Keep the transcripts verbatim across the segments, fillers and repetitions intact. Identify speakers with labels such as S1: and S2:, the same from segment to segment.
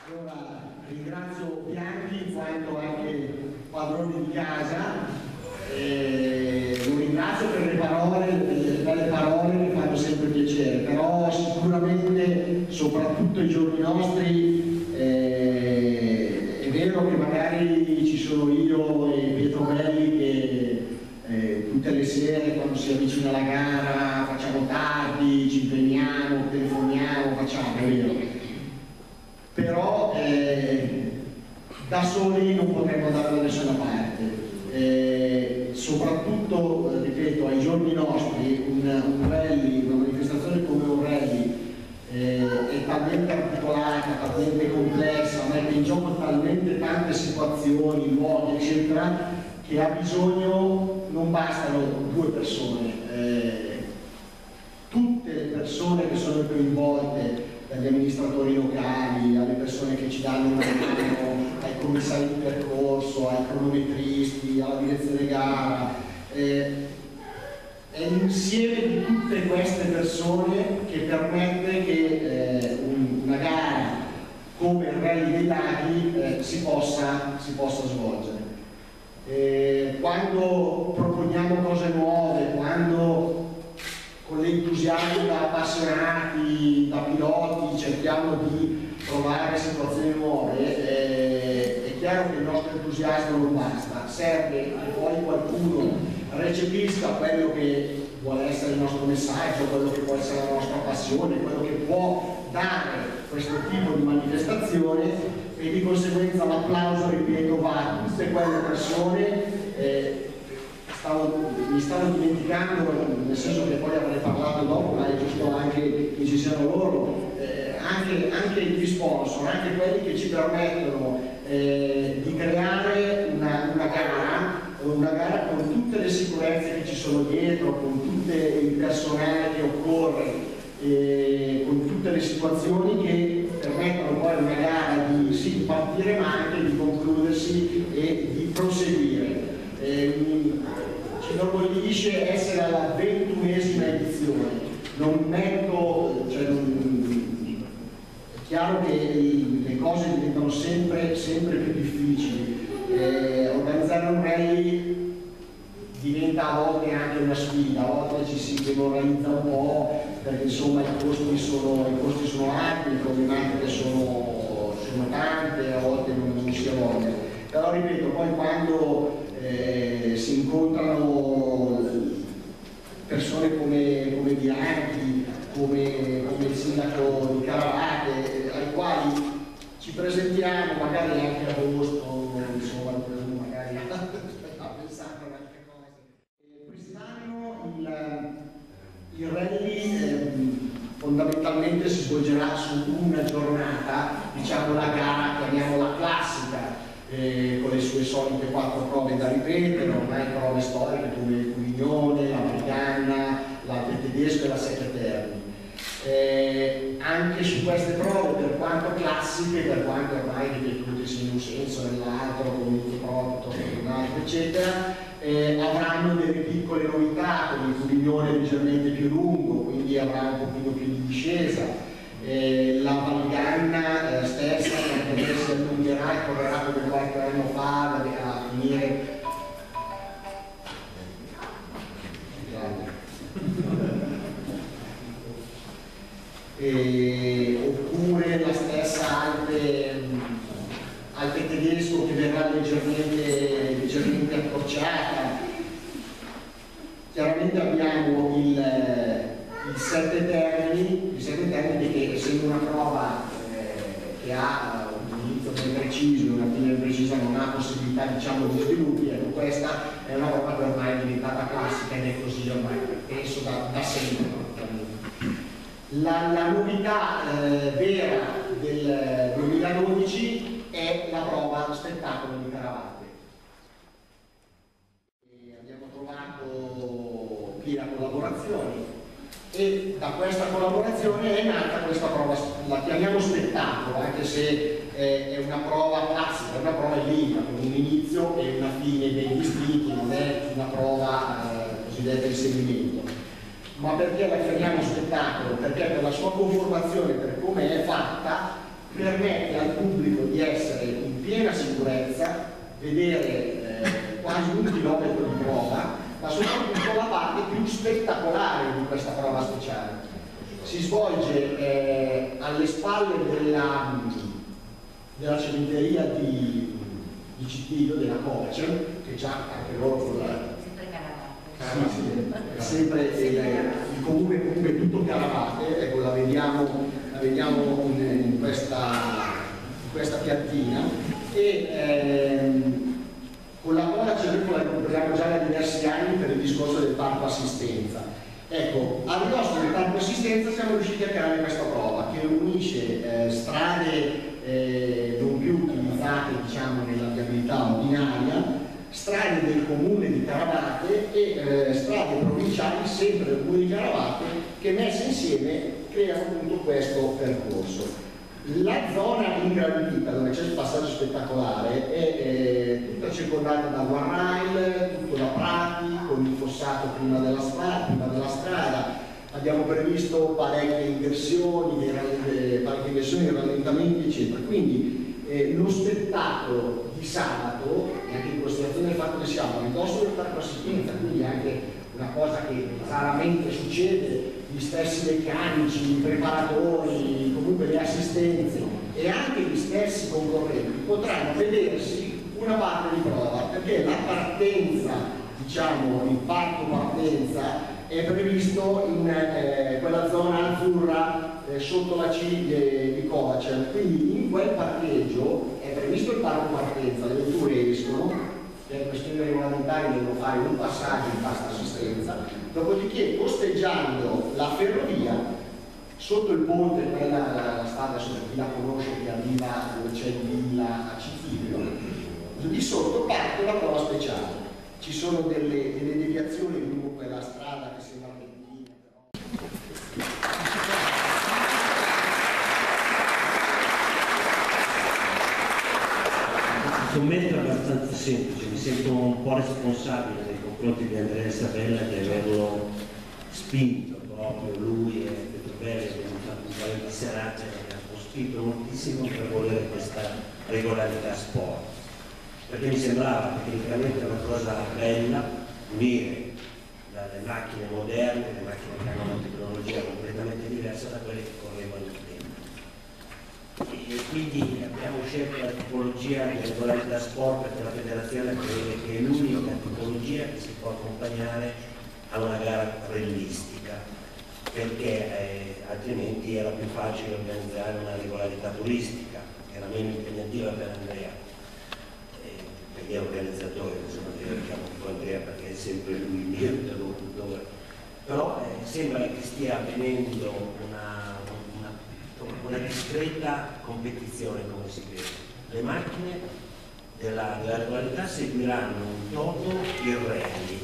S1: Allora, ringrazio Bianchi in quanto anche padrone di casa, e lo ringrazio per le parole, le belle parole che fanno sempre piacere, però sicuramente, soprattutto ai giorni nostri, eh, è vero che magari ci sono io e Pietro Belli che eh, tutte le sere quando si avvicina la gara facciamo tardi, ci impegniamo, telefoniamo, facciamo, è vero. Però eh, da soli non potremmo andare da nessuna parte, eh, soprattutto, eh, ripeto, ai giorni nostri un, un rally, una manifestazione come un rally eh, è talmente articolata, talmente complessa, mette in gioco talmente tante situazioni, luoghi, eccetera, che ha bisogno, non bastano due persone, eh, tutte le persone che sono coinvolte, dagli amministratori locali, alle persone che ci danno una mano, ai commissari di percorso, ai cronometristi, alla direzione gara. Eh, è l'insieme di tutte queste persone che permette che eh, un, una gara come il Rally dei Laghi eh, si, possa, si possa svolgere. Eh, quando proponiamo cose nuove, quando con l'entusiasmo da appassionati, da piloti, cerchiamo di trovare situazioni nuove, eh, è chiaro che il nostro entusiasmo non basta, serve che poi qualcuno recepisca quello che vuole essere il nostro messaggio, quello che può essere la nostra passione, quello che può dare questo tipo di manifestazione, e di conseguenza l'applauso, ripeto, va a tutte quelle persone. Eh, Stavo, mi stavo dimenticando, nel senso che poi avrei parlato dopo, ma è giusto anche che ci siano loro, eh, anche, anche gli sponsor, anche quelli che ci permettono eh, di creare una, una gara, una gara con tutte le sicurezze che ci sono dietro, con tutto il personale che occorre, eh, con tutte le situazioni che permettono poi una gara di sì, partire ma anche di concludersi e di proseguire. Eh, ci inorgoglisce essere alla ventunesima edizione, non metto, cioè, non, è chiaro che le cose diventano sempre, sempre più difficili, eh, organizzare un rally diventa a volte anche una sfida, a volte ci si demoralizza un po' perché insomma i costi sono, i costi sono alti, le problematiche sono, sono tante, a volte non, non si voglia, però ripeto, poi quando Eh, si incontrano persone come, come Bianchi, come, come il sindaco di Caravate, ai quali ci presentiamo magari anche a agosto, insomma, magari a pensare a altre cose. Eh, quest'anno il, il rally eh, fondamentalmente si svolgerà su una giornata, diciamo la gara, chiamiamola classica, Eh, con le sue solite quattro prove da ripetere, ormai prove storiche come il Culignone, la Briganna, l'Alpe Tedesco e la Sette Terni. Eh, anche su queste prove, per quanto classiche, per quanto ormai ripetute sia in un senso o nell'altro, con il prove, un altro, eccetera, eh, avranno delle piccole novità, come il Culignone leggermente più lungo, quindi avrà un pochino più di discesa. Eh, la Valganna eh, stessa perché si allungherà e correrà come qualche anno fa a finire e, oppure la stessa Alpe, Alpe Tedesco che verrà leggermente, leggermente accorciata. Chiaramente abbiamo il il Sette Termini, il Sette Termini che essendo una prova eh, che ha un inizio ben preciso e una fine ben precisa non ha possibilità diciamo di sviluppi, ecco questa è una prova che ormai è diventata classica ed è così ormai penso da, da sempre. La, la novità eh, vera del duemiladodici è la prova spettacolo di Caravate. E abbiamo trovato piena collaborazione. E da questa collaborazione è nata questa prova, la chiamiamo spettacolo, anche se è una prova classica, è una prova in linea, con un inizio e una fine ben distinti, non è una prova eh, cosiddetta di seguimento. Ma perché la chiamiamo spettacolo? Perché per la sua conformazione, per come è fatta, permette al pubblico piena sicurezza, vedere eh, quasi un chilometro di prova, ma soprattutto la parte più spettacolare di questa prova speciale. Si svolge eh, alle spalle della, della cementeria di, di Cittiglio, della Covacem, che già anche loro con la... È sempre il, il comune, comunque tutto Caravate, ecco, la vediamo, la vediamo in, in, questa, in questa piattina, e ehm, con la quale ci recuperiamo già da diversi anni per il discorso del parco assistenza. Ecco, a ridosso del parco assistenza siamo riusciti a creare questa prova che unisce eh, strade eh, non più utilizzate, diciamo, nella viabilità ordinaria, strade del comune di Caravate e eh, strade provinciali sempre del comune di Caravate, che messe insieme creano appunto questo percorso. La zona ingranita dove c'è il passaggio spettacolare è eh, tutta circondata da guarrail, tutto da prati, con il fossato prima della strada, prima della strada. Abbiamo previsto parecchie inversioni, dei, parecchie inversioni, rallentamenti, eccetera. Quindi eh, lo spettacolo di sabato, e anche in considerazione del fatto che siamo a ridosso del parco assistenza, quindi anche una cosa che raramente succede, gli stessi meccanici, i preparatori, comunque le assistenze e anche gli stessi concorrenti potranno vedersi una parte di prova, perché la partenza, diciamo, il parco partenza è previsto in eh, quella zona azzurra eh, sotto la C eh, di Covacem, quindi in quel parcheggio è previsto il parco partenza, le vetture escono, per questioni regolamentari devono fare un passaggio in bassa assistenza, dopodiché posteggiando la ferrovia sotto il ponte, quella la, la strada sotto chi la conosce, che arriva dove c'è il villa a Cittiglio, di sotto parte la prova speciale. Ci sono delle, delle deviazioni lungo quella strada che sembra rettilinea, però.
S2: Il commento è abbastanza semplice, mi sento un po' responsabile nei confronti di Andrea Sabella di averlo spinto, proprio lui e Petrobelli abbiamo fatto un paio di serate e hanno spinto moltissimo per volere questa regolarità sport, perché mi sembrava tecnicamente una cosa bella unire le macchine moderne, le macchine che hanno una tecnologia completamente diversa da quelle che correvano in tempo. E quindi abbiamo scelto la tipologia di regolarità sport perché la federazione crede che è l'unica tipologia che si può accompagnare a una gara realistica, perché eh, altrimenti era più facile organizzare una regolarità turistica, che era meno impegnativa per Andrea, eh, per gli organizzatori, insomma, diciamo un po' Andrea perché è sempre lui il mio interlocutore, però eh, sembra che stia avvenendo una una discreta competizione, come si vede. Le macchine della, della regolarità seguiranno un toto il rally,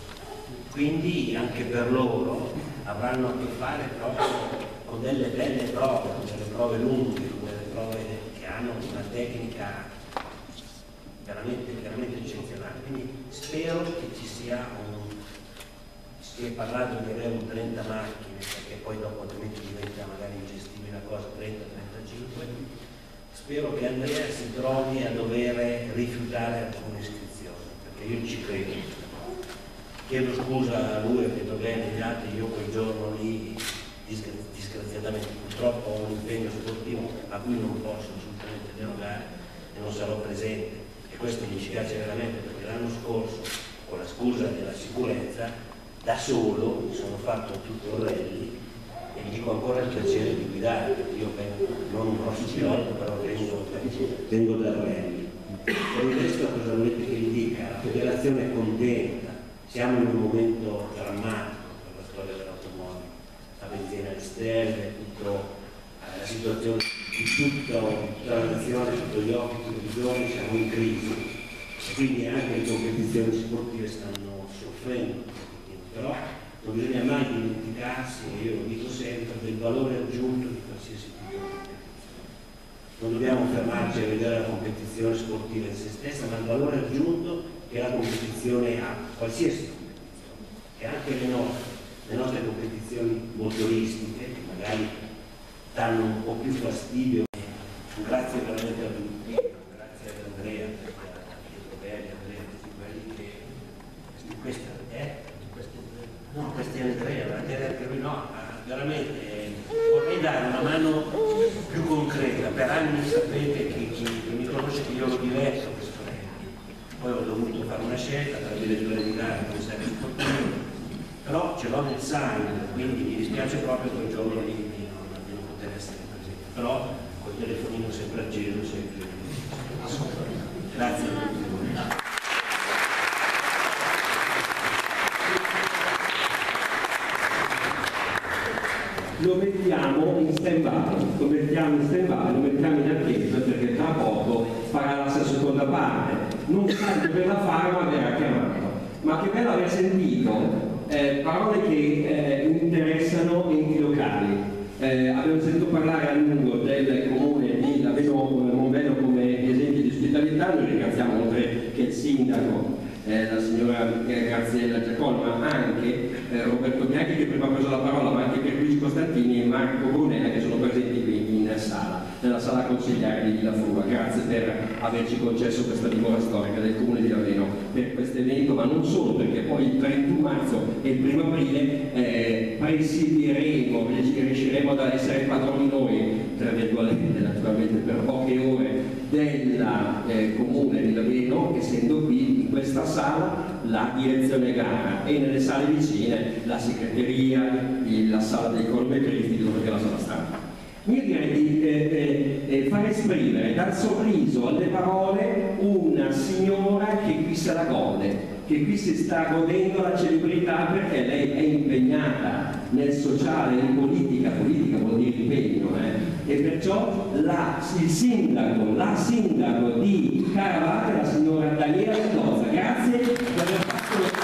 S2: quindi anche per loro avranno a che fare proprio con delle belle prove, con delle prove lunghe, con delle prove che hanno una tecnica veramente, veramente eccezionale. Quindi spero che ci sia un... si è parlato di avere un trenta macchine, perché poi dopo altrimenti diventa magari ingestibile una cosa, trenta trentacinque. Spero che Andrea si trovi a dover rifiutare alcune iscrizioni, perché io ci credo. Chiedo scusa a lui, a Petrobelli e agli altri, io quel giorno lì disgraziatamente purtroppo ho un impegno sportivo a cui non posso assolutamente derogare e non sarò presente, e questo mi dispiace veramente, perché l'anno scorso, con la scusa della sicurezza, da solo mi sono fatto tutto il rally e mi dico ancora il piacere di guidare, perché io vengo, non un grosso pilota, però vengo, vengo dal rally. Per il resto cosa volete che vi dica? La federazione è contenta, siamo in un momento drammatico per la storia dell'automobile, la benzina alle stelle, tutto, eh, la situazione di tutta, tutta la nazione, sotto gli occhi, tutti i giorni siamo in crisi, e quindi anche le competizioni sportive stanno soffrendo. Però non bisogna mai dimenticarsi, e io lo dico sempre, del valore aggiunto di qualsiasi tipo di competizione. Non dobbiamo fermarci a vedere la competizione sportiva in se stessa, ma il valore aggiunto che la competizione ha, qualsiasi competizione, e anche le nostre, le nostre competizioni motoristiche, che magari danno un po' più fastidio. Grazie veramente a tutti, grazie per anni sapete che chi, chi mi conosce che io lo diverso questo rally. Poi ho dovuto fare una scelta tra le due di gara con sempre sportivo, però ce l'ho nel sangue, quindi mi dispiace proprio quel giorno lì di non, di non poter essere presente, però col telefonino sempre acceso, sempre. Grazie a tutti voi.
S3: Lo mettiamo in stand-by, lo mettiamo in stand-by, lo mettiamo in attesa perché tra poco farà la sua seconda parte. Non sa che per la fare ma verrà chiamato. Ma che bello aver sentito eh, parole che eh, interessano enti locali. Eh, abbiamo sentito parlare a lungo del comune di Laveno Monbello come esempio di ospitalità. Noi ringraziamo oltre che il sindaco, Eh, la signora eh, Graziella Giacoli, ma anche eh, Roberto Bianchi che prima ha preso la parola, ma anche Pierluigi Costantini e Marco Brunella che sono presenti qui in sala, nella sala consigliare di Villa Fruga. Grazie per averci concesso questa dimora storica del comune di Laveno per questo evento, ma non solo, perché poi il trentuno marzo e il primo aprile eh, presideremo, riusciremo ad essere padroni noi, tra virgolette, naturalmente per poche ore del eh, comune di Laveno, essendo qui in questa sala la direzione gara e nelle sale vicine la segreteria, la sala dei cronometristi, dove è la sala stampa. Io direi di eh, eh, far esprimere dal sorriso alle parole una signora che qui se la gode, che qui si sta godendo la celebrità perché lei è impegnata nel sociale, in politica, politica vuol dire impegno, eh? E perciò la, il sindaco, la sindaco di Caravate, la signora Daniela Mendoza, grazie per aver fatto tutto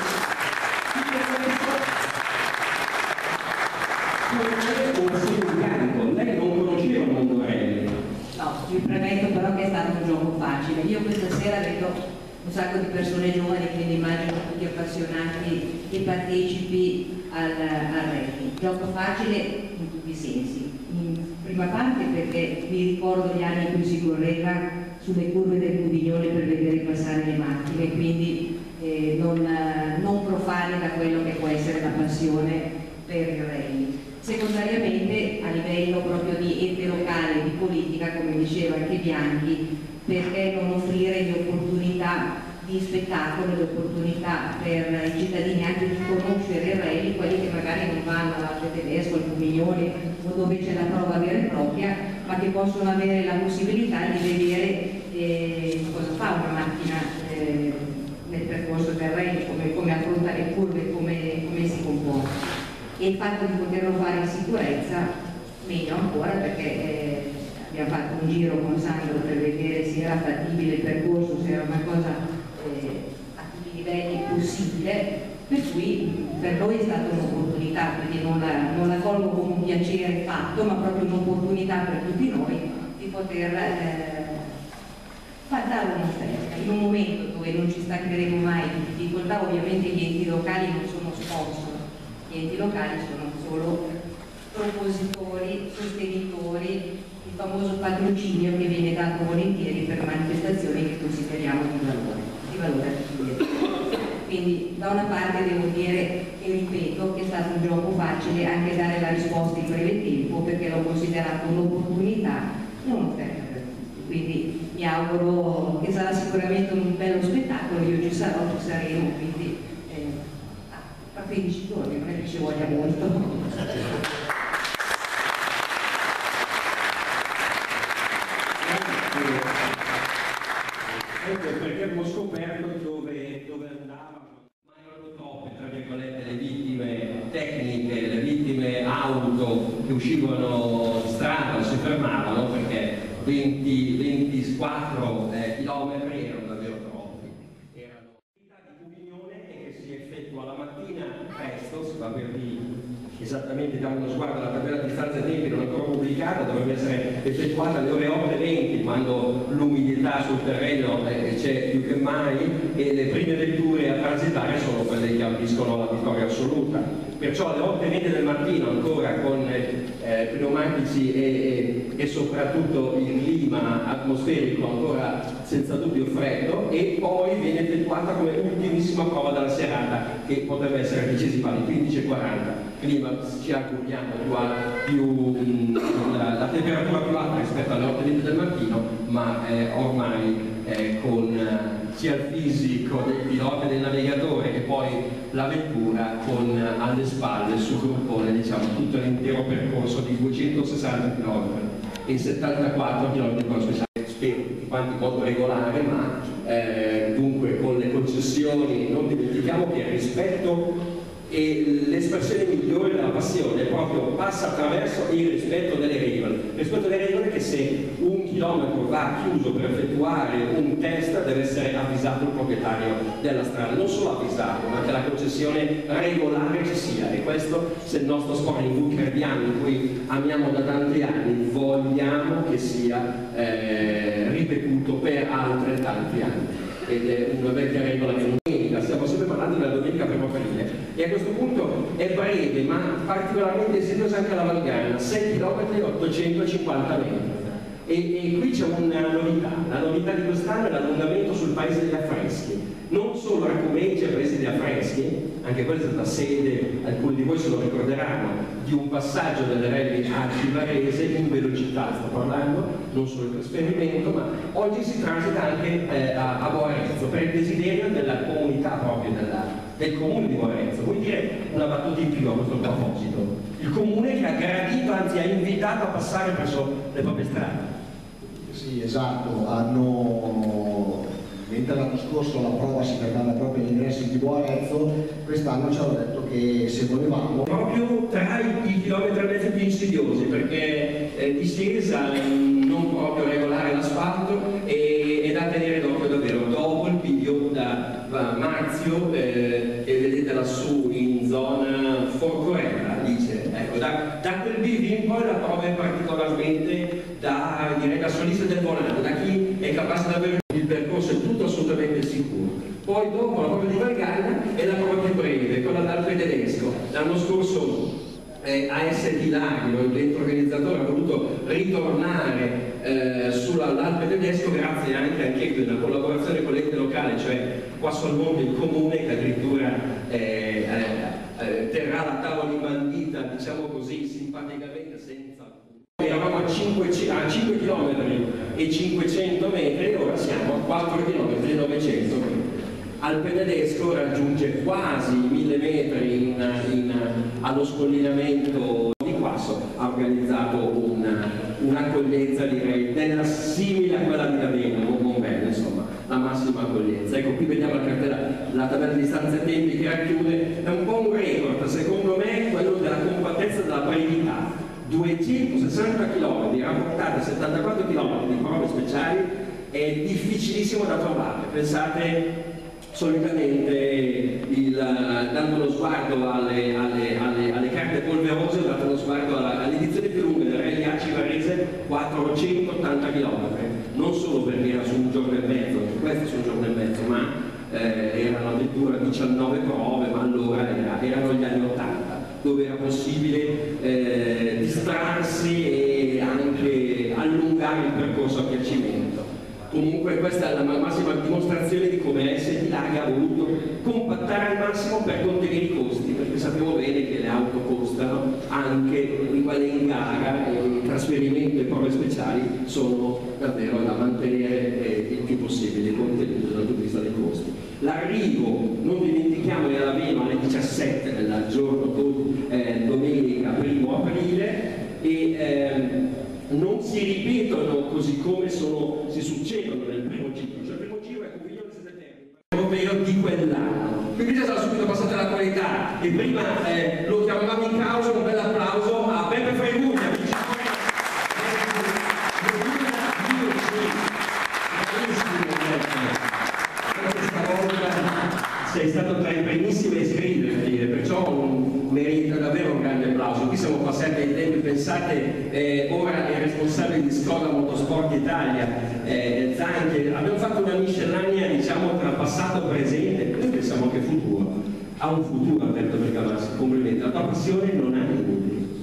S3: questo. Lei non conosceva il mondo rally.
S4: No, vi premetto però che è stato un gioco facile. Io questa sera vedo un sacco di persone giovani, quindi immagino tutti appassionati e partecipi al, al rally. Gioco facile in tutti i sensi. In prima parte perché mi ricordo gli anni in cui si correva sulle curve del Budignone per vedere passare le macchine, quindi eh, non, non profani da quello che può essere la passione per il rally. Secondariamente a livello proprio di ente locale, di politica, come diceva anche Bianchi, perché non offrire le opportunità di spettacolo, le opportunità per i cittadini anche di conoscere il rally, quelli che magari non vanno all'Arte Tedesco, al Pumiglione o dove c'è la prova vera e propria, ma che possono avere la possibilità di vedere eh, cosa fa una macchina eh, nel percorso del rally, come, come affronta le curve, come, come si comporta. E il fatto di poterlo fare in sicurezza meglio ancora, perché eh, abbiamo fatto un giro con Sandro per vedere se era fattibile il percorso, se era una cosa eh, a tutti i livelli possibile, per cui per noi è stata un'opportunità, quindi non la, non la colgo come un piacere fatto, ma proprio un'opportunità per tutti noi di poter eh, far dare un'offerta in un momento dove non ci staccheremo mai di difficoltà. Ovviamente gli enti locali non sono sponsor, gli enti locali sono solo propositori, sostenitori, il famoso patrocinio che viene dato volentieri per manifestazioni che consideriamo di valore, di valore aggiunto. Quindi da una parte devo dire e ripeto che è stato un gioco facile anche dare la risposta in breve tempo, perché l'ho considerato un'opportunità e un'offerta per tutti. Quindi mi auguro che sarà sicuramente un bello spettacolo, io ci sarò, ci saremo, quindi a quindici giorni, non è che ci voglia molto.
S3: Ecco perché abbiamo scoperto dove, dove andavano, ma erano troppe, tra virgolette, le vittime tecniche, le vittime auto che uscivano in strada o si fermavano, perché venti ventiquattro eh, chilometri erano davvero troppi. Erano l'attività di Pumiglione che si effettua la mattina presto, si va per lì esattamente, diamo uno sguardo alla tabella di distanza tempi non ancora pubblicata, dovrebbe essere effettuata alle ore otto e venti, quando l'umidità sul terreno eh, c'è più che mai, e le prime letture a transitare sono quelle che ambiscono alla vittoria assoluta. Perciò alle otto e venti del mattino ancora con eh, pneumatici e, e, e soprattutto il clima atmosferico ancora senza dubbio freddo, e poi viene effettuata come ultimissima prova della serata, che potrebbe essere decisiva alle quindici e quaranta. Clima, ci auguriamo, più, a, più mh, la, la temperatura più alta rispetto alle otto e venti del mattino, ma eh, ormai eh, con eh, sia il fisico del pilota e del navigatore che poi la vettura con eh, alle spalle sul gruppone, diciamo, tutto l'intero percorso di duecentosessanta chilometri e settantaquattro chilometri per speciale. Spero tutti quanti in modo regolare, ma eh, dunque con le concessioni non dimentichiamo che il rispetto e l'espressione migliore della passione proprio passa attraverso il rispetto delle regole. Il rispetto delle regole, che se un chilometro va chiuso per effettuare un test deve essere avvisato il proprietario della strada, non solo avvisato, ma che la concessione regolare ci sia. E questo, se il nostro sport in cui crediamo, in cui amiamo da tanti anni, vogliamo che sia eh, ripetuto per altrettanti anni. Ed è una vecchia regola che non domenica, stiamo sempre parlando della domenica primo aprile, e a questo punto è breve ma particolarmente insidiosa anche la Valgana, sei chilometri e ottocentocinquanta metri. E, e qui c'è una novità, la novità di quest'anno è l'allungamento sul Paese degli Affreschi. Non solo Racumeggia e Paese degli Affreschi, anche questa è stata sede, alcuni di voi se lo ricorderanno, di un passaggio delle rally Aci-Varese in velocità, sto parlando, non solo il trasferimento, ma oggi si transita anche eh, a, a Boarezzo, per il desiderio della comunità proprio, della, del comune di Boarezzo. Vuol dire una battuta in più a questo proposito. Il comune che ha gradito, anzi ha invitato a passare presso le proprie strade.
S1: Sì, esatto, hanno, mentre l'anno scorso la prova si fermava proprio agli ingressi di Boarezzo, quest'anno ci hanno detto che se volevamo...
S3: Proprio tra i chilometri e mezzo più insidiosi, perché eh, discesa, non proprio regolare l'asfalto, e, e da tenere d'occhio davvero. Dopo il piglio da, da Marzio, eh, che vedete lassù in zona Forcorella, dice, ecco, da, da quel bivio in poi la prova è particolarmente da, direi, da solista del volante, da chi è capace di avere il percorso, è tutto assolutamente sicuro. Poi dopo la prova di Valgana è la prova più breve, quella dall'Alpe d'Adesco. L'anno scorso eh, A S T Lagno, l'ente organizzatore, ha voluto ritornare eh, sull'Alpe d'Adesco grazie anche, anche a una collaborazione con l'ente locale, cioè qua sul mondo il comune, che addirittura eh, eh, eh, terrà la tavola imbandita, diciamo così, simpaticamente, senza... Eravamo a cinque chilometri e cinquecento metri, ora siamo a quattro chilometri e novecento metri. Alpe d'Adesco raggiunge quasi mille metri in, in, allo scollinamento di Quasso, ha organizzato un'accoglienza, un direi, della simile a quella di Laveno, non Mombello, insomma, la massima accoglienza. Ecco, qui vediamo la cartella, la tabella di distanze e tempi che racchiude, è un po' un record, secondo me, quello della compattezza e della brevità. duecentosessanta chilometri rapportati a settantaquattro chilometri di prove speciali è difficilissimo da trovare. Pensate, solitamente il, dando lo sguardo alle, alle, alle, alle carte polverose, ho dato lo sguardo all'edizione più lunga del Rally Aci-Varese, quattrocentottanta chilometri, non solo perché era su un giorno e mezzo, questo su un giorno e mezzo, ma eh, erano addirittura diciannove prove, ma allora era, erano gli anni ottanta, dove era possibile eh, distrarsi e anche allungare il percorso a piacimento. Comunque questa è la massima dimostrazione di come A S T Lag ha voluto compattare al massimo per contenere i costi, perché sappiamo bene che le auto costano, anche quelle in gara, e il trasferimento e prove speciali sono davvero da mantenere eh, il più possibile contenuto dal punto di vista dei costi. L'arrivo, non dimentichiamo, è alla Veno alle diciassette del giorno eh, domenica primo aprile, e ehm, non si ripetono così come sono, si succedono nel primo giro. Cioè il primo giro è Conviglio del Settembre europeo di quell'anno. Quindi già sarà subito passata la qualità, e prima eh, lo chiamavamo in causa, un bel applauso a Beppe Freguglia, vincitore. Sei stato tra i primissimi a iscriverti, perciò un, merita davvero un grande applauso. Qui siamo passati ai tempi, pensate, eh, ora è responsabile di Skoda Motorsport Italia, eh, Zanchi, abbiamo fatto una miscellanea, diciamo, tra passato e presente, noi pensiamo che futuro, ha un futuro Alberto Bergamaschi, complimenti, la tua passione non ha limiti,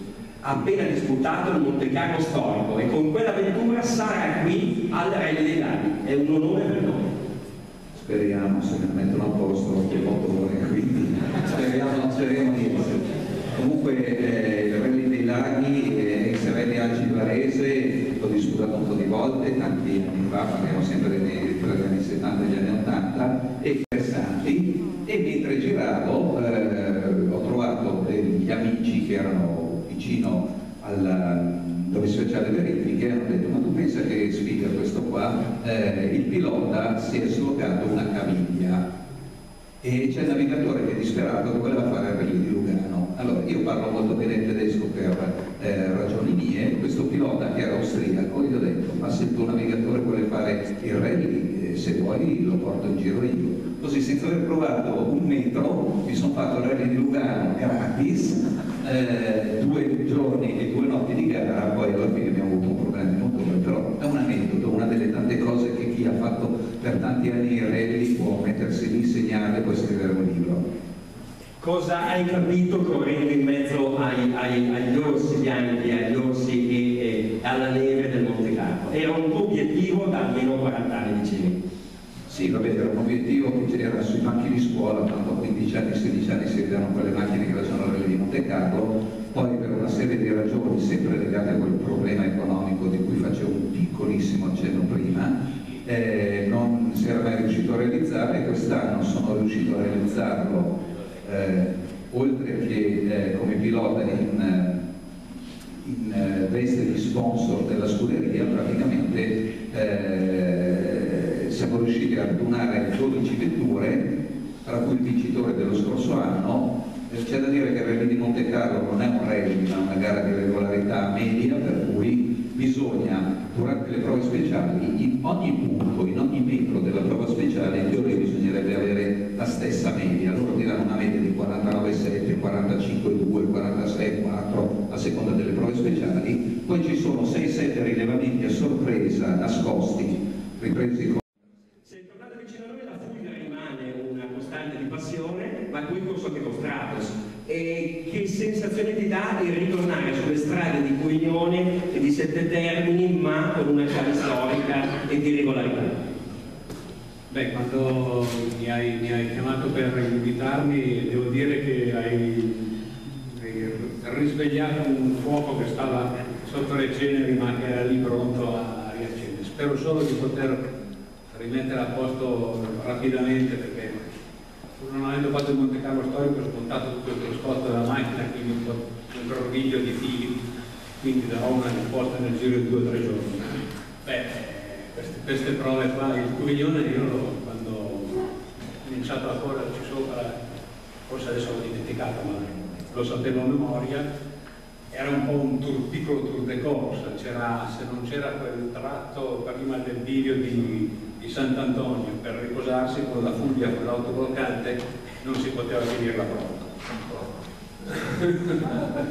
S3: ha appena disputato il Monte Carlo storico e con quella vettura sarà qui al Rally dei Laghi. È un onore per noi.
S5: Speriamo, se mi mettono a posto che motore, quindi speriamo, speriamo di essere. Comunque eh, il Rally dei Laghi, eh, ex Rally Algi Varese, l'ho disputato un po' di volte, tanti anni fa, parliamo sempre degli anni settanta e degli anni ottanta, e interessanti, e mentre giravo eh, ho trovato degli amici che erano vicino alla, dove si faceva le verifiche, hanno detto: ma tu pensa che sfiga questo qua? Eh, il pilota si è slogato una caviglia e c'è il navigatore che è disperato che voleva fare il Rally di Lugano. Allora io parlo molto bene il tedesco per eh, ragioni mie, questo pilota che era austriaco, gli ho detto: ma se il tuo navigatore vuole fare il rally, eh, se vuoi lo porto in giro io. Così, senza aver provato un metro, mi sono fatto il Rally di Lugano gratis, eh, due giorni e due notti di gara, poi alla fine abbiamo avuto un problema di motore, però è un aneddoto, una delle tante cose che chi ha fatto per tanti anni il rally può mettersi lì, segnare e poi scrivere un libro.
S3: Cosa hai capito correndo in mezzo ai, ai, agli orsi bianchi, agli orsi e, e alla neve del Monte Carlo? Era un tuo obiettivo da almeno quaranta anni, dicevi?
S5: Sì, vabbè, era un obiettivo che c'era sui banchi di scuola, quando a quindici anni, sedici anni si vedevano quelle macchine che facevano il Rally di Monte Carlo, poi per una serie di ragioni sempre legate a quel problema economico di cui facevo un piccolissimo accenno prima, eh, non si era mai riuscito a realizzare. Quest'anno sono riuscito a realizzarlo, eh, oltre che eh, come pilota in, in eh, veste di sponsor della scuderia, praticamente eh, siamo riusciti a radunare dodici vetture, tra cui il vincitore dello scorso anno. C'è da dire che il Rally di Monte Carlo non è un rally, ma una gara di regolarità media, per cui bisogna, durante le prove speciali, in ogni punto, in ogni metro della prova speciale, in teoria bisognerebbe avere la stessa media. Loro ti danno una media di quarantanove virgola sette, quarantacinque virgola due, quarantasei virgola quattro a seconda delle prove speciali. Poi ci sono sei sette rilevamenti a sorpresa, nascosti, ripresi con...
S3: Se tornate vicino a noi, la Fulvia rimane una costante di passione, ma qui corso anche con Stratos. E che sensazione ti dà di ritornare sulle strade di Coglione e di Sette Termini, ma con una chiave storica e di regolarità?
S6: Beh, quando mi hai, mi hai chiamato per invitarmi, devo dire che hai, hai risvegliato un fuoco che stava sotto le ceneri, ma che era lì pronto a riaccendere. Spero solo di poter rimettere a posto rapidamente, perché non avendo fatto il Monte Carlo storico ho smontato tutto il cruscotto della macchina, quindi un, un groviglio di fili, quindi darò una risposta nel giro di due o tre giorni. Beh, queste, queste prove qua, il Coglione, io quando ho cominciato a correrci sopra, forse adesso l'ho dimenticato, ma lo sapevo a memoria, era un po' un tour, piccolo tour de corsa. C'era, se non c'era quel tratto prima del bivio di di Sant'Antonio per riposarsi con la Fulvia, con l'autobloccante, non si poteva finire la prova.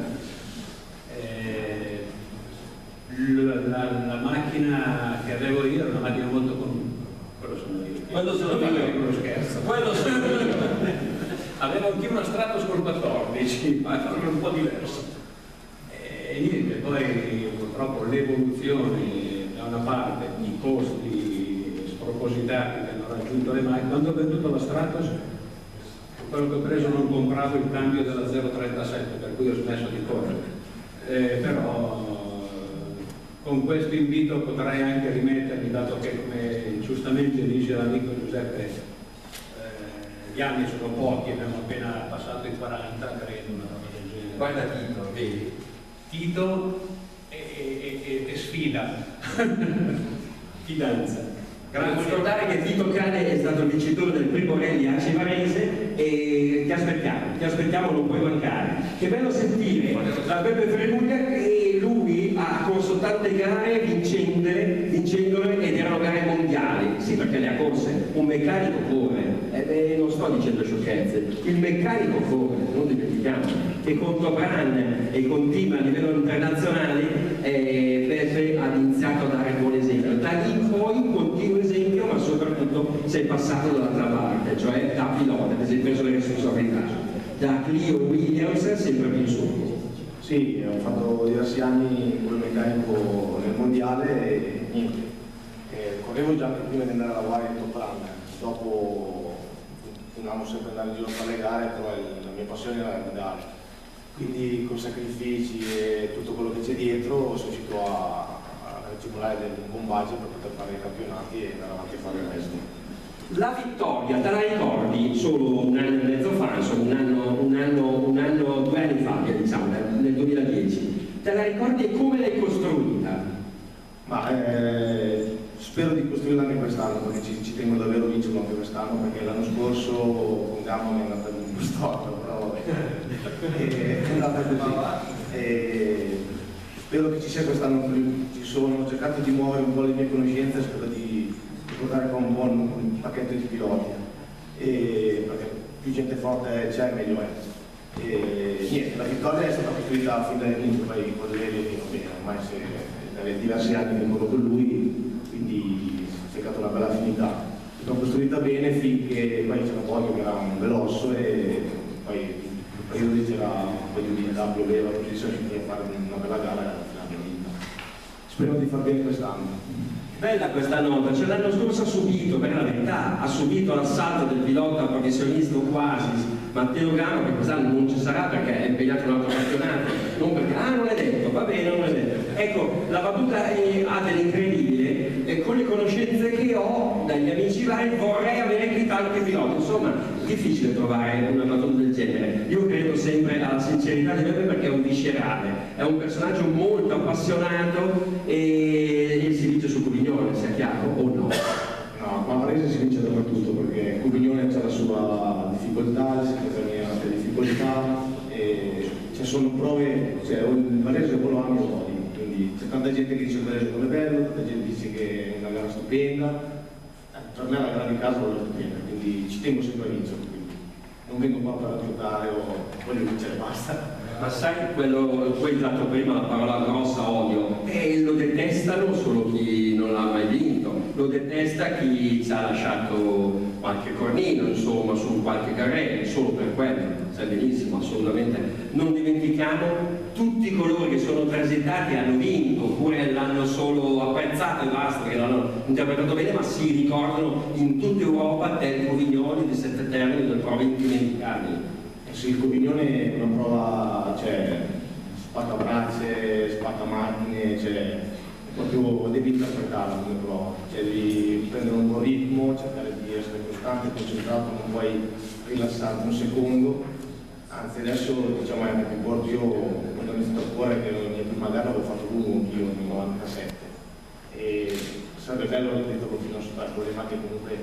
S6: eh, la, la, la macchina che avevo io era una macchina molto comune, quello sono io.
S3: Quello sono io,
S6: quello scherzo.
S3: Quello sono io.
S6: Avevo anch'io una Stratos col quattordici, ma era un po' diverso. E niente, poi purtroppo l'evoluzione da una parte, i costi spropositati che hanno raggiunto le macchine. Quando ho venduto la Stratos, quello che ho preso non compravo il cambio della zero trentasette, per cui ho smesso di correre. Eh, però con questo invito potrei anche rimettermi, dato che, come giustamente dice l'amico Giuseppe, eh, gli anni sono pochi, abbiamo appena passato i quaranta, credo, una cosa del genere.
S3: Guarda Tito, vedi?
S6: Tito e, e, e, e sfida.
S3: Fidanza. Devo ricordare che Tito Cane è stato il vincitore del primo Rally Algi Varese e ti aspettiamo, ti aspettiamo, non puoi mancare. Che bello sentire da Beppe Fremuglia che lui ha corso tante gare vincendole, vincendole ed erano gare mondiali. Sì, perché le ha corse, un meccanico corre, eh, non sto dicendo sciocchezze, il meccanico corre, non dimentichiamo, che con Tobran e con team a livello internazionale eh, Beppe ha iniziato a dare buon esempio. Da lì in poi continua esempio, ma soprattutto sei passato dall'altra parte, cioè da pilota, ti sei preso le responsabilità. Da Clio Williams sempre più in su.
S7: Sì, ho fatto diversi anni come meccanico nel mondiale e niente. Eh, correvo già anche prima di andare a lavorare in Top Run, dopo continuavo sempre ad andare in giro a fare le gare, però la mia passione era guidare. Quindi con sacrifici e tutto quello che c'è dietro sono riuscito a, a racimolare un buon budget per poter fare i campionati e andare avanti a fare il resto.
S3: La vittoria, te la ricordi solo un anno e mezzo fa, insomma un anno, un anno, un anno due anni fa, diciamo, nel duemiladieci. Te la ricordi e come l'hai costruita?
S7: Ma eh, spero di costruirla anche quest'anno, perché ci, ci tengo davvero a vincerlo anche quest'anno, perché l'anno scorso con Gamma è andata un po' storta, però è andata così. E spero che ci sia quest'anno più, ci sono, ho cercato di muovere un po' le mie conoscenze, spero di portare qua un buon un pacchetto di piloti, e, perché più gente forte c'è meglio è. E, niente, la vittoria è stata costruita fin dall'inizio, poi con lei va bene, ormai se, da diversi anni che corro con lui, quindi si è stata una bella affinità. L'ho costruita bene finché poi c'era un po' che era un velosso e poi il periodo c'era un po' di umidità, pioveva, così siamo riusciti a fare una bella gara e alla fine abbiamo vinto. Spero di far bene quest'anno.
S3: Bella questa nota, cioè l'anno scorso ha subito, per la verità, ha subito l'assalto del pilota professionista quasi Matteo Gamma, che quest'anno non ci sarà perché è impegnato in un altro campionato, non perché, ah non è detto, va bene, non è detto. Ecco, la battuta è, ha dell'incredibile, e con le conoscenze che ho dagli amici vari vorrei avere qui tanti piloti, insomma, è difficile trovare una battuta del genere. Io credo sempre alla sincerità di Beppe perché è un viscerale, è un personaggio molto appassionato e, e si dice su Covignone, sia chiaro o no?
S7: No, ma Varese si vince dappertutto perché Covignone c'ha la sua difficoltà, il Secretaria ha la sua difficoltà, e ci sono prove, cioè il Varese o lo ami o lo odi, quindi c'è tanta gente che dice che il Varese non è bello, tanta gente dice che è una gara stupenda, eh, per me è una gara di casa è stupenda, quindi ci tengo sempre a vincere, quindi non vengo qua per giocare o voglio vincere e basta.
S3: Ma sai, quello, tu hai dato prima la parola grossa, odio, e lo detestano solo chi non l'ha mai vinto, lo detesta chi ci ha lasciato qualche cornino, insomma, su qualche carrello, solo per quello, sai benissimo, assolutamente. Non dimentichiamo tutti coloro che sono transitati e hanno vinto, oppure l'hanno solo apprezzato e basta, che l'hanno interpretato bene, ma si ricordano in tutta Europa tempo Vignoli di Sette Termini, delle prove indimenticabili.
S7: Sì, il Covignone è una prova, cioè, spaccabracce, spaccamacchine, cioè, proprio devi interpretarla come prova, cioè devi prendere un buon ritmo, cercare di essere costante, concentrato, non puoi rilassarti un secondo, anzi adesso diciamo è anche più forte. Io quando ho iniziato a cuore, che la mia prima gara avevo fatto lungo anch'io nel novantasette, e sarebbe bello ripetere con fino a superare il problema che comunque,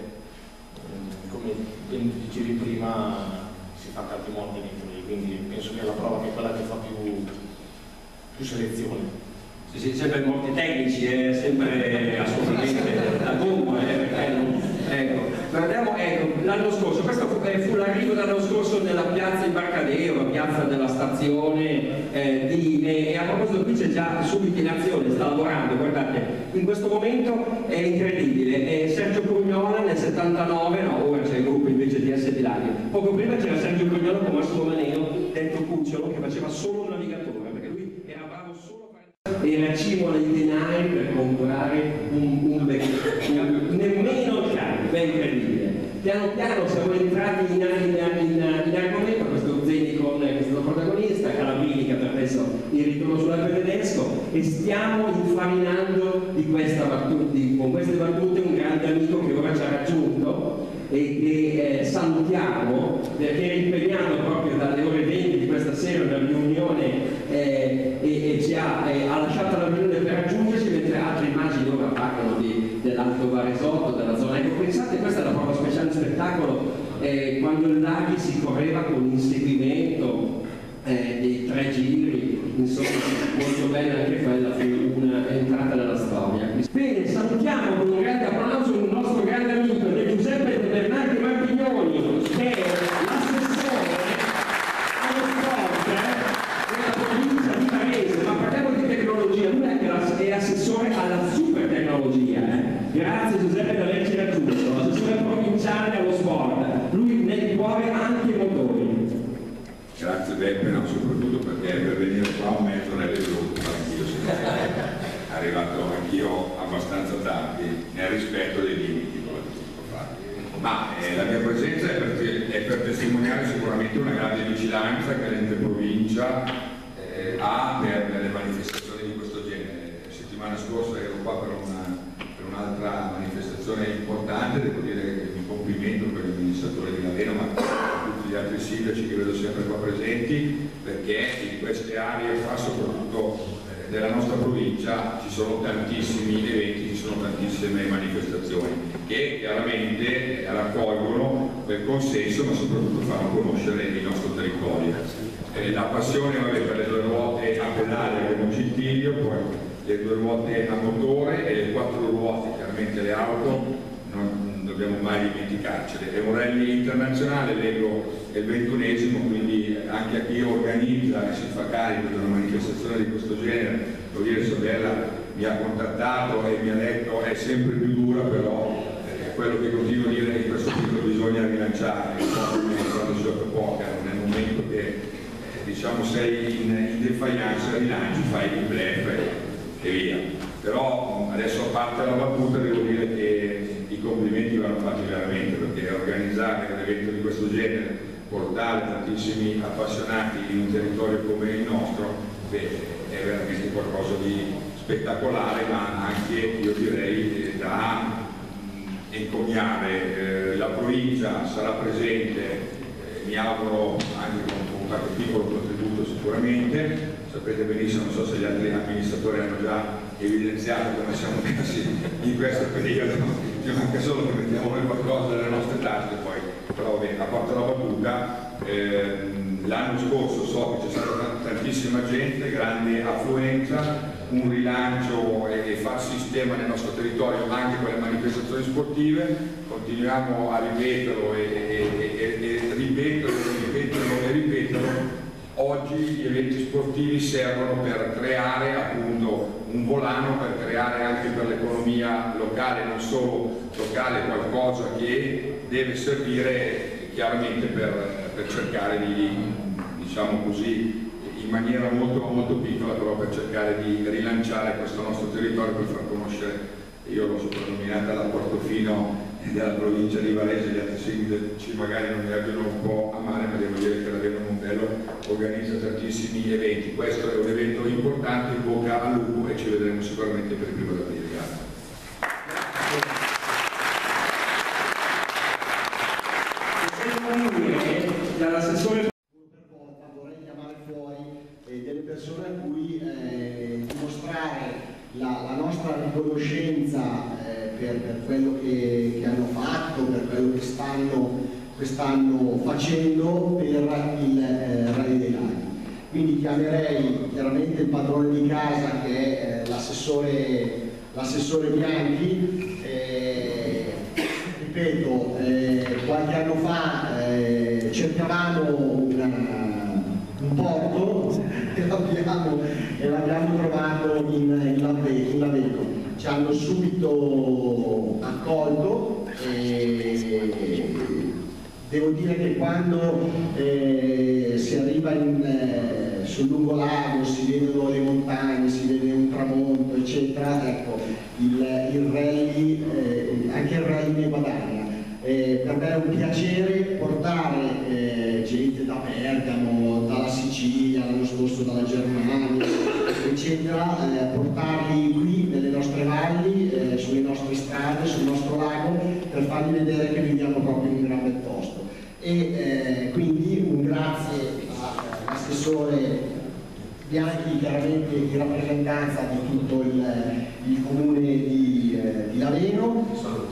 S7: come dicevi prima, si fa tanti morti dentro lì, quindi penso che la prova che è quella che fa più, più selezione.
S3: Sì, sì, sempre morti tecnici, è sempre assolutamente la bomba, eh, perché non... Ecco, guardiamo, ecco, l'anno scorso, questo fu, eh, fu l'arrivo dell'anno scorso nella piazza Imbarcadero, la piazza della stazione eh, di, e, e a proposito qui c'è già subito in azione, sta lavorando, guardate, in questo momento è incredibile, è Sergio Cognola nel settantanove, no, ora c'è il gruppo invece di S di Lario, poco prima c'era Sergio Cognola con Massimo Maneo, detto Cucciolo, che faceva solo un navigatore, perché lui era bravo solo a fare... era cimola di denari per comprare un, un vecchio, nemmeno il cane, ben incredibile. Piano piano siamo entrati in, in, in, in argomento, questo Zenicon che è stato protagonista, Calabrini che ha permesso il ritorno sull'alpe tedesco, e stiamo infarinando di questa battuta, di, con queste battute un grande amico che ora ci ha raggiunto e che eh, salutiamo perché è impegnato proprio dalle ore venti di questa sera una riunione eh, e, e ci ha, eh, ha lasciato la riunione per raggiungerci, mentre altre immagini ora parlano dell'Alto Varesotto, della zona. Ecco, pensate, questa è la prova speciale spettacolo eh, quando il Laghi si correva con l'inseguimento eh, dei tre giri, insomma molto bella anche quella, fu un'entrata nella storia. Bene, salutiamo con un grande applauso il nostro grande amico Giuseppe De Bernardi Martignoni, che è l'assessore allo sport della provincia di Varese, ma parliamo di tecnologia, lui è, è assessore alla super tecnologia. Eh? Grazie Giuseppe di averci raggiunto, assessore provinciale allo sport, lui nel cuore anche i motori.
S8: Grazie Beppe, no, soprattutto perché per venire qua fatti nel rispetto dei limiti ma eh, la mia presenza è per, è per testimoniare sicuramente una grande vigilanza che l'ente provincia eh, ha per, per le manifestazioni di questo genere. La settimana scorsa ero qua per, una, per un'altra manifestazione importante, devo dire che mi complimento per l'amministratore di Laveno ma per tutti gli altri sindaci che vedo sempre qua presenti, perché in queste aree qua soprattutto della nostra provincia ci sono tantissimi eventi, ci sono tantissime manifestazioni che chiaramente raccolgono quel consenso ma soprattutto fanno conoscere il nostro territorio. Eh, la passione vabbè, per le due ruote a pedale abbiamo Cittiglio, poi le due ruote a motore e le quattro ruote, chiaramente le auto, non dobbiamo mai dimenticarcele. È un rally internazionale, leggo è il ventunesimo, quindi anche a chi organizza e si fa carico di una manifestazione di questo genere, devo dire Isabella mi ha contattato e mi ha detto è sempre più dura, però eh, quello che continuo a dire è che questo titolo bisogna rilanciare, come quando si gioca poker, nel momento che eh, diciamo sei in, in defiance, rilanci, fai il bluff e via. Però adesso a parte la battuta devo dire che i complimenti vanno fatti veramente, perché organizzare un evento di questo genere, portare tantissimi appassionati in un territorio come il nostro, beh, è veramente qualcosa di spettacolare, ma anche io direi da encomiare. Eh, la provincia sarà presente, eh, mi auguro anche con, con qualche piccolo contributo sicuramente. Sapete benissimo, non so se gli altri amministratori hanno già evidenziato come siamo messi in questo periodo, ci manca solo che mettiamo noi qualcosa nelle nostre tasche, poi però vabbè, a parte la battuta, ehm, l'anno scorso so che c'è stata tantissima gente, grande affluenza, un rilancio e, e far sistema nel nostro territorio anche con le manifestazioni sportive, continuiamo a ripeterlo e, e, e, e ripeterlo e ripeterlo e ripeterlo. Oggi gli eventi sportivi servono per creare appunto un volano, per creare anche per l'economia locale, non solo locale, qualcosa che deve servire chiaramente per, per cercare di, diciamo così, in maniera molto, molto piccola, però per cercare di rilanciare questo nostro territorio, per far conoscere, io l'ho soprannominata la Portofino della provincia di Varese, gli altri sindaci magari non mi abbiano un po' a male, ma devo dire che la Laveno Mondello organizza tantissimi eventi. Questo è un evento importante, in bocca al lupo e ci vedremo sicuramente per il primo d'aprile.
S1: Dall'assessore vorrei chiamare fuori eh, delle persone a cui eh, dimostrare la, la nostra riconoscenza eh, per, per quello che, che hanno fatto, per quello che stanno quest'anno facendo per il eh, Rally dei Laghi. Quindi chiamerei chiaramente il padrone di casa, che è eh, l'assessore l'assessore Bianchi. Eh, ripeto, eh, qualche anno fa eh, cercavamo una, un porto e l'abbiamo, e l'abbiamo trovato in, in Laveno. Ci hanno subito accolto e devo dire che quando eh, si arriva in, eh, sul lungolago, si vedono le montagne, si vede un tramonto, eccetera, ecco, il, il rally, eh, anche il rally ne guadagna. Eh, per me è un piacere portare eh, gente da Bergamo, dalla Sicilia, l'anno scorso dalla Germania, eccetera, eh, portarli qui nelle nostre valli, eh, sulle nostre strade, sul nostro lago, per fargli vedere che viviamo proprio in un gran bel posto. E eh, quindi un grazie all'assessore Bianchi, chiaramente in rappresentanza di tutto il, il comune di, eh, di Laveno.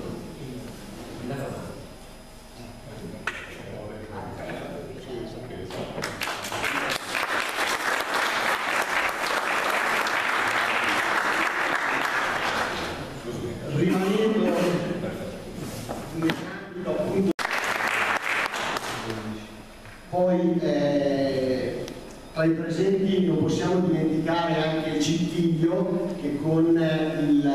S1: Rimanendo nell'ambito appunto, poi eh, tra i presenti non possiamo dimenticare anche il Cittiglio, che con il,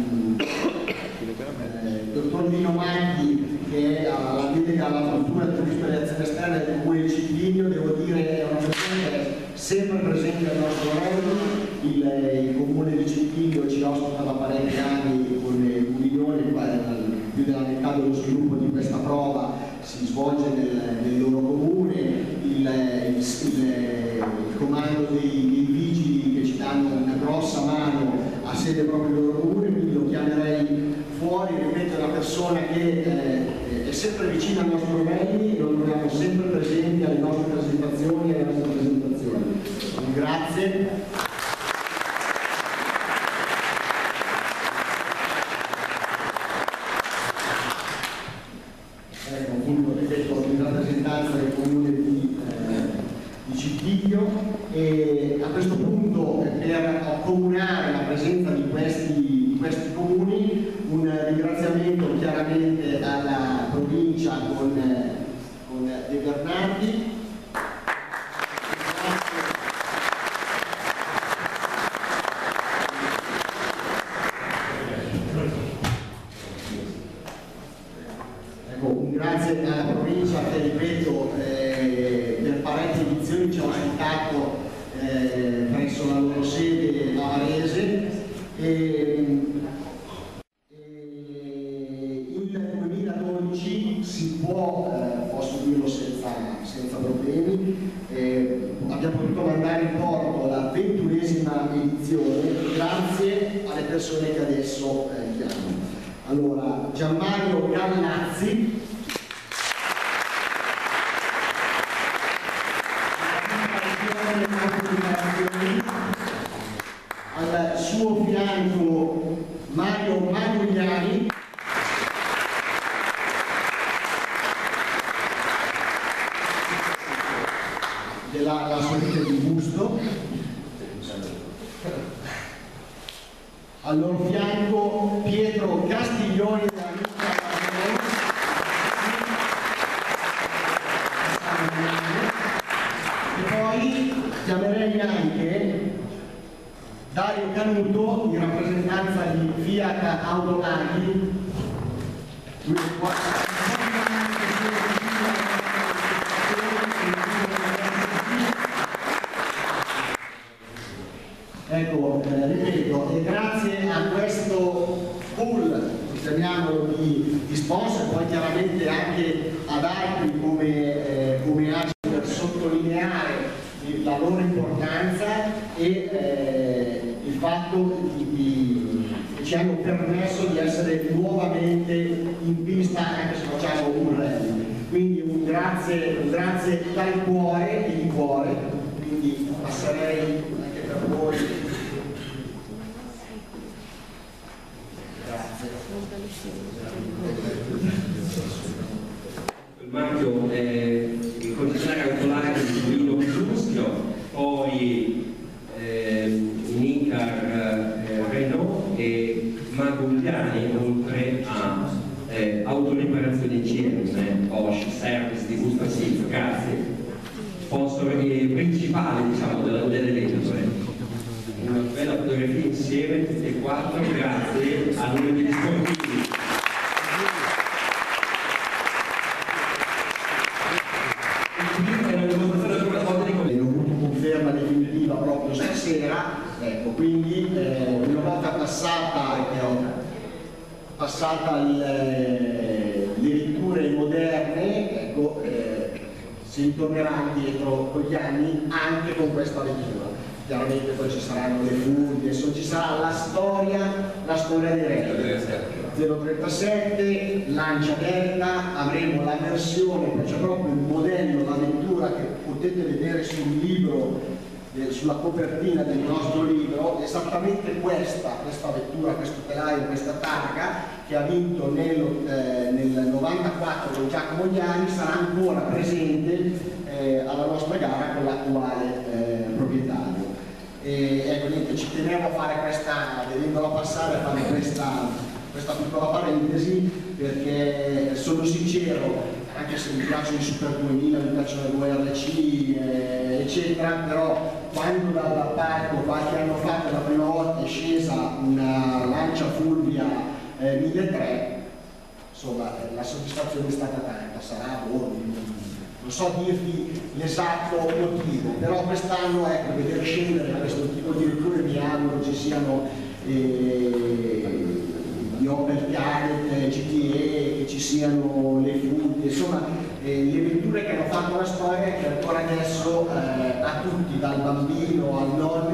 S1: eh, il dottor Lino Maghi, che è alla delega alla cultura e turismo e azioni esterne del comune di Cittiglio, devo dire è una persona che è sempre presente al nostro rally. Il, il comune di Cittiglio ci ospita da parecchi anni con il persona che eh, è sempre vicina al nostro Rally, lo troviamo sempre presenti alle nostre presentazioni e alle nostre presentazioni. Grazie. Ecco, appunto, ripeto, in rappresentanza del comune di, eh, di Cittiglio, e a questo punto, per accomunare la presenza di questi, di questi comuni, un ringraziamento chiaramente alla provincia con, con De Bernardi. Grazie alla provincia che, ripeto, eh, per parecchie edizioni ci ha ospitato eh, presso la loro sede a Varese. E, e il duemiladodici si può, eh, posso dirlo senza, senza problemi, eh, abbiamo potuto mandare in porto la ventunesima edizione grazie alle persone che adesso eh, chiamo. Allora, Gianmario Gallazzi, al suo fianco Mario Magliani, della la salute di Busto, al loro fianco Pietro Castiglioni della e poi chiamerei anche Dario Canuto in rappresentanza di Fiat Autolaghi. Ecco, eh, ripeto, e grazie a questo pool, chiamiamolo di, di sponsor, poi chiaramente anche ad altri come, eh, come Agile, per sottolineare la loro importanza e eh, il fatto di, di, che ci hanno permesso di essere nuovamente in pista anche se facciamo un rally. Quindi un grazie, un grazie dal cuore e di cuore, quindi passerei anche per voi. Grazie.
S3: Il marchio è il concessionario autolare di Guido Giuschio, poi eh, Nicar eh, Renault e Magugliani, oltre a eh, autoriparazioni C M, Bosch, Service di Busto Assiso, grazie. Sponsor principale, diciamo, dell'evento. Una bella fotografia insieme, tutti e quattro, grazie a nome degli sportivi.
S1: Conferma definitiva proprio stasera, ecco, quindi eh, una volta passata, eh, passata il, eh, le letture moderne, ecco, eh, si ritornerà indietro con gli anni anche con questa lettura. Chiaramente poi ci saranno le furie, ci sarà la storia, la storia dei re. zero trentasette, Lancia Delta, avremo la versione, c'è proprio il modello, la lettura che potete vedere sul libro, eh, sulla copertina del nostro libro, esattamente questa, questa lettura, questo telaio, questa targa che ha vinto nel, eh, nel novantaquattro con Giacomo Giani, sarà ancora presente eh, alla nostra gara con l'attuale eh, proprietario. E ecco, niente, ci tenevo a fare questa, vedendola passare, a fare questa, questa piccola parentesi, perché sono sincero, anche se mi piacciono i Super duemila, mi piacciono le V R C, eh, eccetera, però quando dal palco qualche anno fa per la prima volta è scesa una Lancia Fulvia eh, milletrecento, insomma la soddisfazione è stata tanta, sarà buono. Non so dirti l'esatto motivo, però quest'anno, ecco, vedere scendere questo tipo di letture mi auguro ci siano eh, gli Opel Kadett, G T E, che ci siano le Fuji, insomma eh, le letture che hanno fatto la storia e che ancora adesso eh, a tutti, dal bambino al nonno,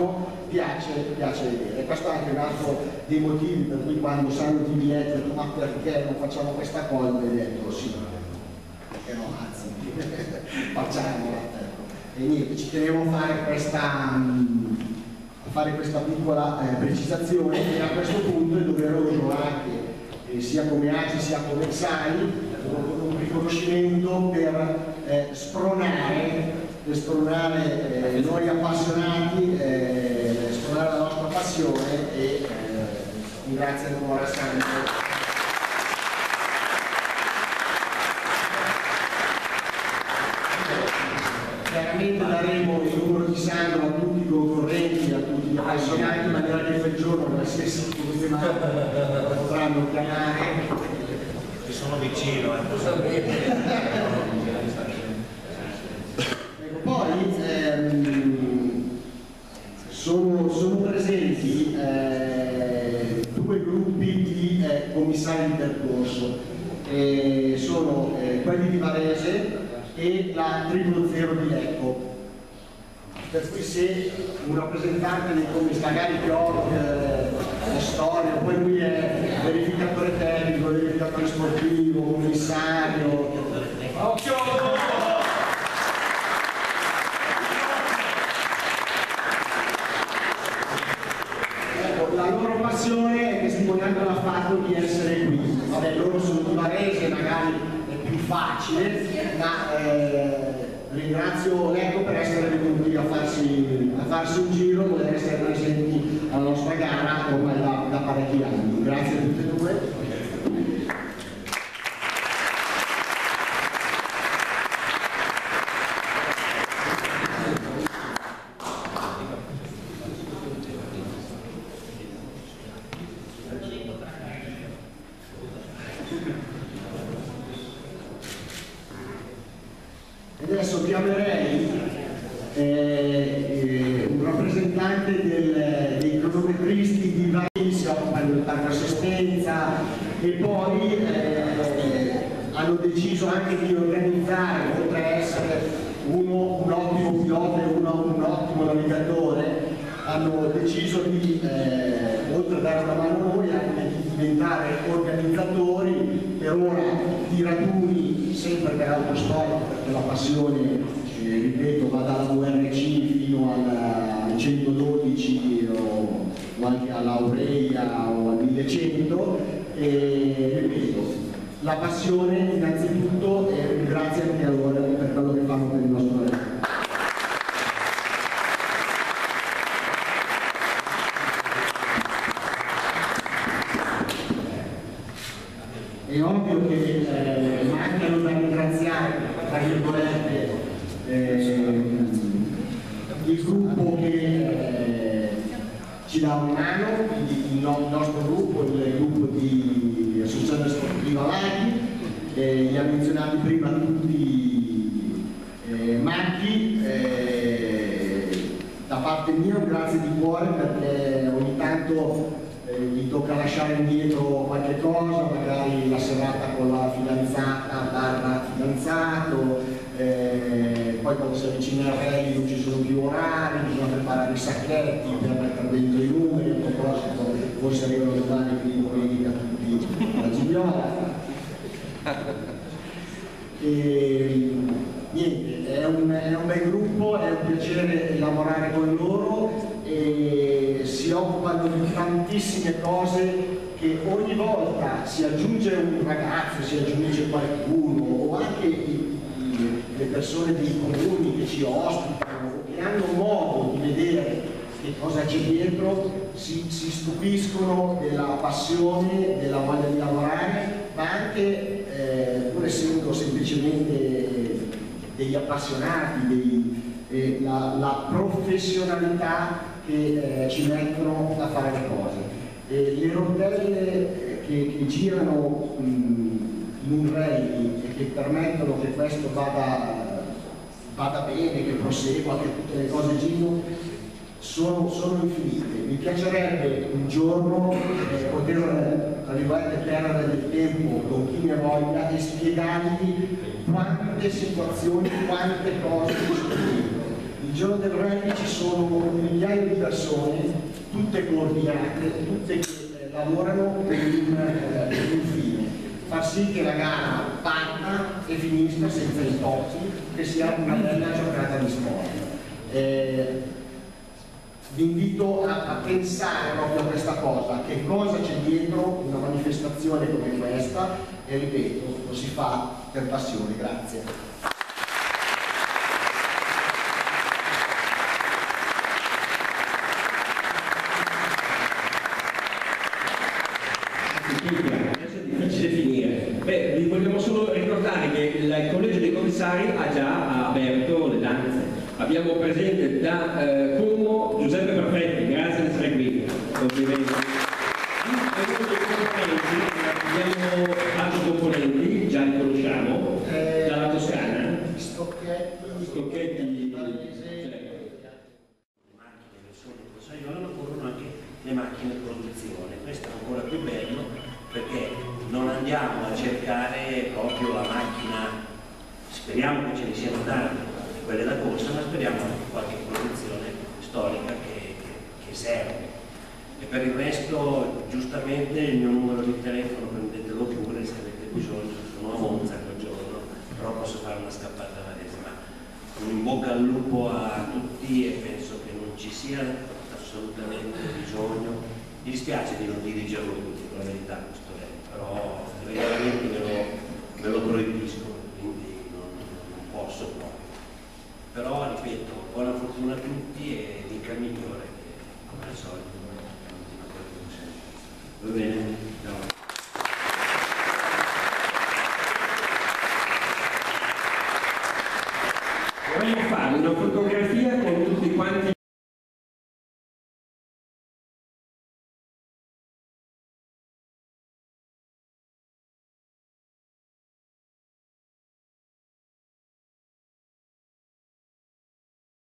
S1: piace, piace vedere. Questo è anche un altro dei motivi per cui quando sanno di biglietti ho detto ma perché non facciamo questa cosa? Mi ho detto sì, perché no, anzi, facciamola. Ecco. E niente, ci tenevo a fare questa, a fare questa piccola eh, precisazione, e a questo punto è doveroso anche, eh, sia come A C I sia come S A I, un riconoscimento per eh, spronare per spronare eh, noi appassionati, eh, spronare la nostra passione e eh, ringrazio ancora Sandro. Chiaramente daremo il numero di Sandro a tutti i concorrenti, a tutti gli appassionati, in maniera che quel giorno qualsiasi cosa potranno chiamare.
S2: Ci sono vicino, eh.
S1: Poi ehm, sono, sono presenti eh, due gruppi di eh, commissari di percorso, eh, sono eh, quelli di Varese e la Triplo Zero di Lecco. Per cui se un rappresentante dei commissari, magari biologo, eh, storia, poi lui è verificatore tecnico, verificatore sportivo, commissario. Occhio! La loro passione è testimoniata dal fatto di essere qui. Vabbè, loro sono di Varese, magari è più facile, ma eh, ringrazio Lecco per essere venuti a farsi, a farsi un giro, voler essere presenti alla nostra gara ormai da, da parecchi anni. Grazie a tutti e due. Adesso chiamerei eh, eh, un rappresentante del, dei cronometristi di vari, si occupano del parco assistenza, e poi eh, hanno deciso anche di organizzare, oltre a essere uno un ottimo pilota e uno un ottimo navigatore, hanno deciso di, eh, oltre a dare una mano a noi, anche di diventare organizzatori per ora di raduni, sempre per autosport, perché la passione, eh, ripeto, va dalla U R C fino al centododici o, o anche all'Aurelia o al millecento, e ripeto, la passione innanzitutto, e grazie anche a loro per quello che fanno per il nostro re. È ovvio che eh, mancano da ringraziare, tra virgolette, eh, il gruppo che eh, ci dà una mano, quindi il, no, il nostro gruppo, il gruppo di Associazione Sportiva Laghi, eh, li ha menzionati prima tutti eh, Macchi, eh, da parte mia un grazie di cuore, perché ogni tanto Eh, gli tocca lasciare indietro qualche cosa, magari la serata con la fidanzata barra fidanzato, eh, poi quando si avvicina al rally non ci sono più orari, bisogna preparare i sacchetti per mettere dentro i numeri, a proposito forse arrivano domani, quindi domenica tutti alla Gigliola. E, niente, è un, è un bel gruppo, è un piacere lavorare con loro, e si occupano di tantissime cose, che ogni volta si aggiunge un ragazzo, si aggiunge qualcuno, o anche i, i, le persone dei comuni che ci ospitano, che hanno modo di vedere che cosa c'è dietro, si, si stupiscono della passione, della voglia di lavorare, ma anche, eh, pur essendo semplicemente degli appassionati, dei, eh, la, la professionalità che eh, ci mettono a fare le cose. E le rondelle che, che girano mh, in un rally e che permettono che questo vada, vada bene, che prosegua, che tutte le cose girino, sono, sono infinite. Mi piacerebbe un giorno eh, poter, tra virgolette, perdere del tempo con chi ne voglia e spiegargli quante situazioni, quante cose ci sono. Il giorno del rally ci sono un migliaio di persone, tutte coordinate, tutte che eh, lavorano per un, eh, per un fine, far sì che la gara parta e finisca senza intoppi, che sia una bella giornata di sport. Eh, vi invito a, a pensare proprio a questa cosa, che cosa c'è dietro una manifestazione come questa, e ripeto, lo si fa per passione. Grazie.
S3: Adesso è difficile finire. Beh, vi vogliamo solo ricordare che il Collegio dei Commissari ha già aperto le danze. Abbiamo presente da eh, Como Giuseppe Perfetti, grazie di essere qui. Complimenti. Abbiamo altri componenti, già li conosciamo,
S1: Eh,
S3: dalla Toscana.
S1: Stocchetti,
S3: Stocchetti,
S2: Le macchine versione Pozzaiolo corrono anche le macchine di produzione. Questo è ancora più bello perché non andiamo a cercare proprio la macchina, speriamo che ce ne siano tante, quelle da corsa, ma speriamo anche qualche produzione storica che, che, che serve. E per il resto, giustamente, il mio numero di telefono, prendetelo pure se avete bisogno, sono a Monza quel giorno, però posso fare una scappata a Varese. Ma un in bocca al lupo a tutti e penso che non ci sia assolutamente bisogno. Mi dispiace di non dirigerlo tutti, per la verità, questo è, però i regolamenti me lo, me lo proibiscono, quindi non, non posso proprio. Però, ripeto, buona fortuna a tutti e dica il migliore, che come al solito continua quello che sempre. Va bene? Ciao.
S3: Vorremmo fare una fotografia